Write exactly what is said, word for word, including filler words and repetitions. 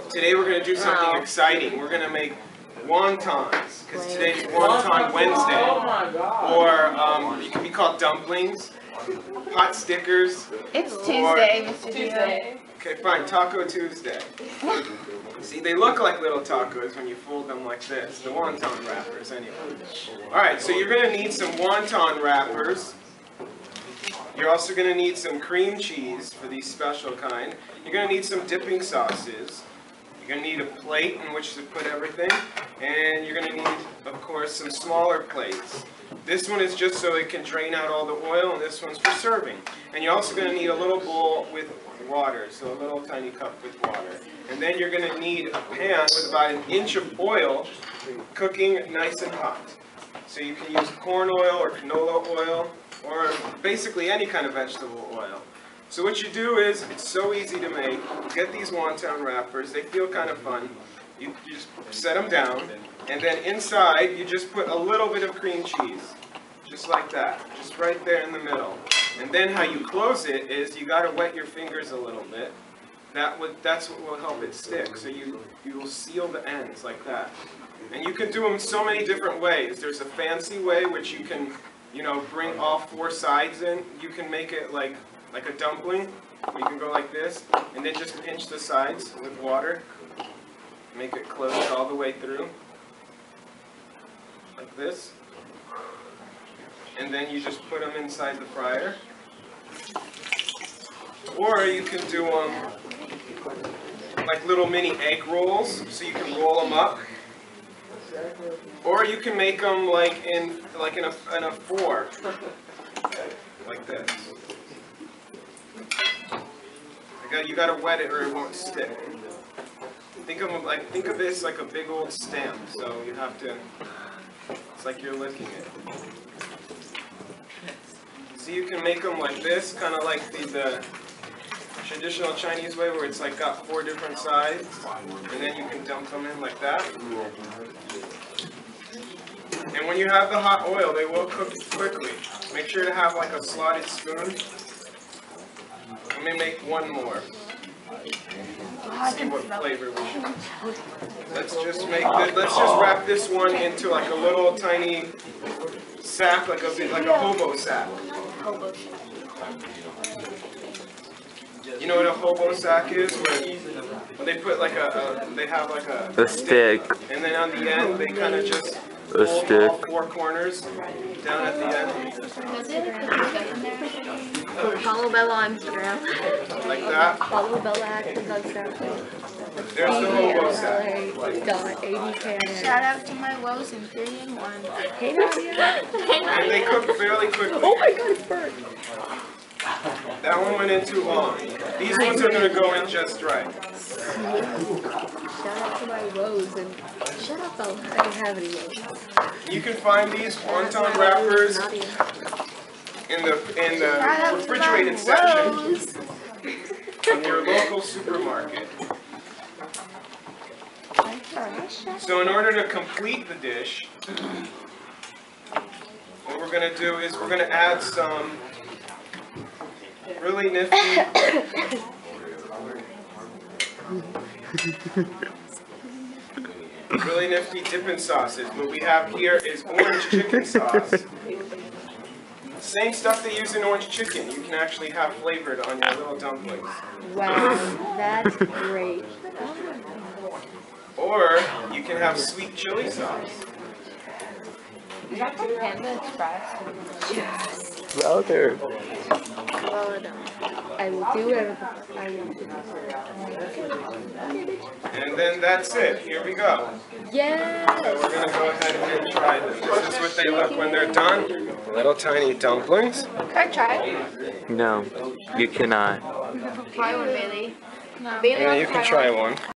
Today we're going to do something Wow. exciting. We're going to make wontons, because today's Wonton Wednesday. Or um, it can be called dumplings, pot stickers. It's or- Tuesday, Mister Tuesday. Okay, fine, Taco Tuesday. See, they look like little tacos when you fold them like this. The wonton wrappers, anyway. Alright, so you're going to need some wonton wrappers. You're also going to need some cream cheese for these special kind. You're going to need some dipping sauces. You're going to need a plate in which to put everything. And you're going to need, of course, some smaller plates. This one is just so it can drain out all the oil, and this one's for serving. And you're also going to need a little bowl with water, so a little tiny cup with water. And then you're going to need a pan with about an inch of oil cooking nice and hot. So you can use corn oil or canola oil, or basically any kind of vegetable oil. So what you do is, it's so easy to make. You get these wonton wrappers, they feel kind of fun. You, you just set them down, and then inside you just put a little bit of cream cheese. Just like that, just right there in the middle. And then how you close it is you got to wet your fingers a little bit. That would, that's what will help it stick. So you, you will seal the ends like that. And you can do them so many different ways. There's a fancy way which you can, you know, bring all four sides in. You can make it like, like a dumpling. You can go like this, and then just pinch the sides with water. Make it close all the way through. Like this. And then you just put them inside the fryer. Or you can do them like little mini egg rolls, so you can roll them up. Or you can make them like in like in a in a four, like this. You got you got to wet it or it won't stick. Think of them like think of this like a big old stamp. So you have to. It's like you're licking it. So you can make them like this, kind of like the, the traditional Chinese way where it's like got four different sides, and then you can dump them in like that. And when you have the hot oil, they will cook quickly. Make sure to have like a slotted spoon. Let me make one more. Let's see what flavor we should. Let's just make this, let's just wrap this one into like a little tiny sack, like a like a hobo sack. You know what a hobo sack is? Where, when they put like a, a they have like a, a stick, and then on the end they kind of just a pull stick. all four corners down at the end. Follow Bella on Instagram. Like that. Follow Bella Actions on Instagram. There's the hobo sack. Shout out to my woes in three and one. Hey Nadia. And they cook fairly quickly. Oh my god, it's burnt. That one went in too long. These ones are going to go in just right. Shout out to my woes and shut up, Bella. I don't have any woes. You can find these wonton wrappers in the in the refrigerated section in your local supermarket. So in order to complete the dish, what we're going to do is we're going to add some really nifty really nifty dipping sauces. What we have here is orange chicken sauce. Same stuff they use in orange chicken. You can actually have flavored on your little dumplings. Wow, that's great. Or you can have sweet chili sauce. Is that from Panda Express? Yes. Louder. Well done. I will do whatever I want to do. And then that's it. Here we go. Yes. So we're going to go ahead and try them. This is what they look when they're done. Little tiny dumplings. Can I try? No, you cannot. Try one, Bailey. No. Bailey Yeah, wants you to can try try one. one.